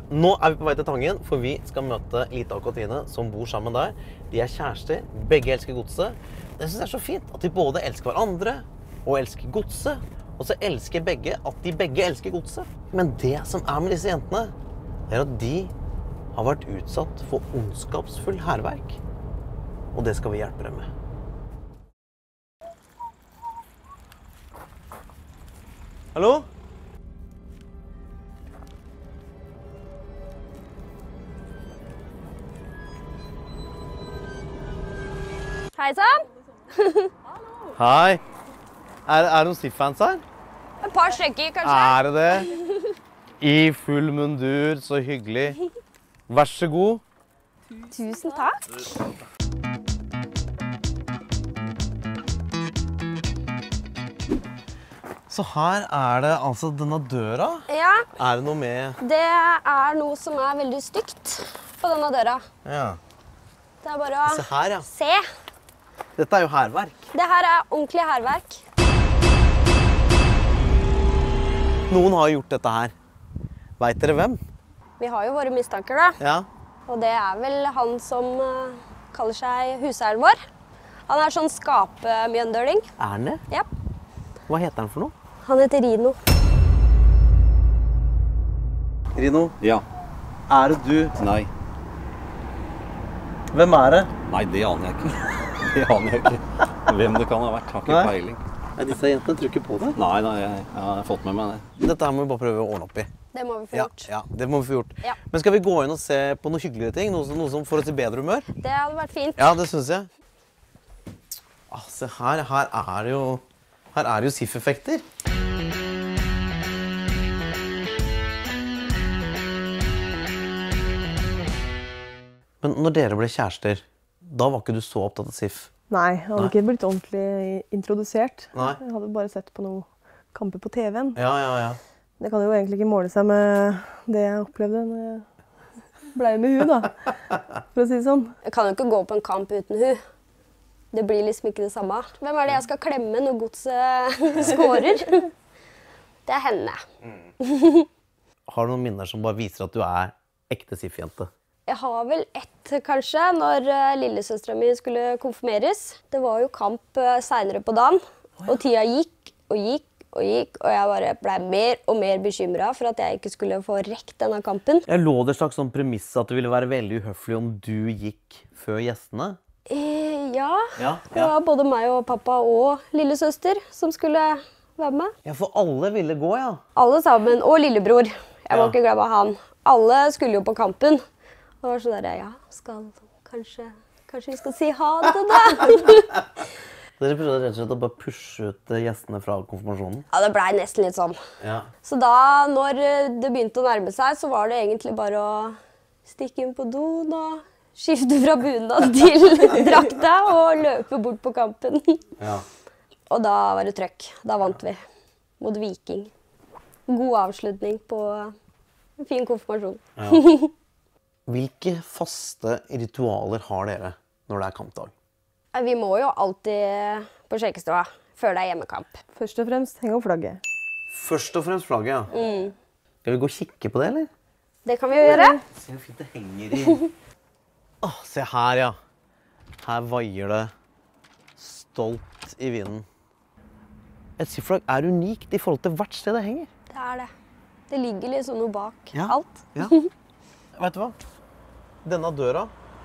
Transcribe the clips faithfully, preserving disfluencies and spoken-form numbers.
Nå er vi på vei til Tangen, for vi skal møte Lita og Katrine, som bor sammen der. De er kjærester, begge elsker godset. Jeg synes det er så fint at de både elsker hverandre og elsker godset, og så elsker begge at de begge elsker godset. Men det som er med disse jentene, er at de har vært utsatt for ondskapsfull hærverk. Og det skal vi hjelpe dem med. Hallo? Hei sann! Hei! Er, er det noen Sif-fans her? Et par stykker, kanskje? Er det det? I full mundur, så hyggelig. Vær så god. Tusen takk. Så her er det altså denne døra. Ja, Er det noe med... det er noe som er veldig stygt på denne døra. Ja. Det er bare å Se her, ja. se. Dette er jo hærverk. Det her er ordentlig hærverk. Noen har gjort dette her. Vet dere hvem? Vi har jo våre mistanker da. Ja. Og det er vel han som uh, kaller seg huseieren vår. Han er sånn skapemjøndøling. Er han det? Ja, Hva heter han for noe? han heter Rino. Rino, Ja. er det du? Nei. Hvem er det? Nei, det aner jeg ikke. Det aner jeg ikke. Hvem det kan ha vært, har ikke Nei. peiling. Nei, disse jentene tror ikke på det. Nei, nei, jeg, jeg har fått med meg det. Dette her må vi bare prøve å ordne opp i. Det må vi få Ja, gjort. ja, det må vi få gjort. Ja. Men skal vi gå inn og se på noen hyggeligere ting? Noe, som- noe som får oss i bedre humør? Det hadde vært fint. Ja, det synes jeg. Ah, se her, her er det jo, her er det jo Sif-effekter. Men når dere ble kjærester, da var ikke du så opptatt av Sif? Nei, jeg hadde Nei. ikke blitt ordentlig introdusert. Nei. Jeg hadde bare sett på noen kamper på T V-en. Ja, ja, ja. Det kan jo egentlig ikke måle seg med det jeg opplevde når jeg ble med hun, da. For å si det sånn. Jeg kan jo ikke gå på en kamp uten hun. Det blir liksom ikke det samme. Hvem er det jeg skal klemme når godset skårer? Det er henne. Har du noen minner som bare viser at du er ekte Sif-jente? Jeg har vel ett, kanskje, når uh, lillesøstera mi skulle konfirmeres. Det var jo kamp uh, senere på dagen, og tida gikk og gikk og gikk, og jeg bare ble mer og mer bekymret for at jeg ikke skulle få rekt denne kampen. Jeg lå det slags sånn premiss at det ville være veldig uhøflig om du gikk før gjestene. Eh, ja, Ja, det var både meg og pappa og lillesøster som skulle være med. Ja, for alle ville gå, ja. Alle sammen, og lillebror. Jeg må Ja. ikke glemme han. Alle skulle jo på kampen. Og det var sånn der, ja, skal, kanskje, kanskje vi skal si ha det da? Dere prøvde rett og slett å bare pushe ut eh, gjestene fra konfirmasjonen. Ja, det ble nesten litt sånn. Ja. Så da, når det begynte å nærme seg, så var det egentlig bare å stikke inn på doen og skifte fra bunad til drakta og løpe bort på kampen. Ja. Og da var det trøkk. Da vant vi mot Viking. God avslutning på en fin konfirmasjon. Ja. Hvilke faste ritualer har dere når det er kampdag? Vi må jo alltid på skjenkestua før det er hjemmekamp. Først og fremst henge opp flagget. Først og fremst flagget, ja. Mm. Skal vi gå og kikke på det, eller? Det kan vi jo gjøre. Se hvor fint det henger i. Åh, se her, ja. Her vaier det stolt i vinden. Et Sif-flagg er unikt i forhold til hvert sted det henger. Det er det. Det ligger liksom noe bak Ja. alt. Ja. Vet du hva? Denne døra.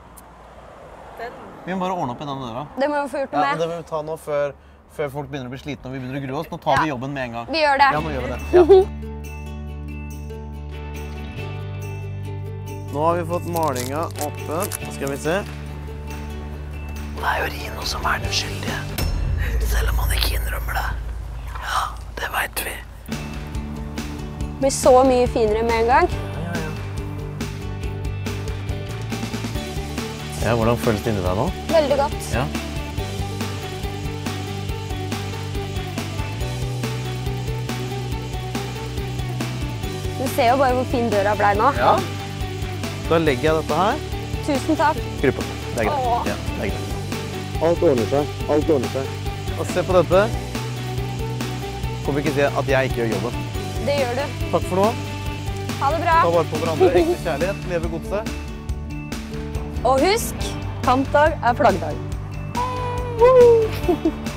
Vi må bare ordne opp i denne døra. Det må vi få gjort Ja, noe men det med. må vi ta nå før, før folk begynner å bli slitne og vi begynner å grue oss. Nå tar Ja. vi jobben med en gang. Vi gjør det. Ja, nå gjør vi det. Ja. Nå har vi fått malinga åpen. Skal vi se. Det er jo Rino som er den skyldige. Selv om han ikke innrømmer det. Ja, det vet vi. Det blir så mye finere med en gang. Ja, hvordan føles det inni deg nå? Veldig godt. Ja. Du ser jo bare hvor fin døra ble nå. Ja. Da legger jeg dette her. Tusen takk. Skru på. Det er greit. Åh. Ja, det er greit. Alt ordner seg. Alt ordner seg. Og se på dette. Kommer ikke si at jeg ikke gjør jobben. Det gjør du. Takk for nå. Ha det bra. Ta vare på hverandre. Ekte kjærlighet. Leve godset. Og husk, Kampdag er flaggdag. Woo!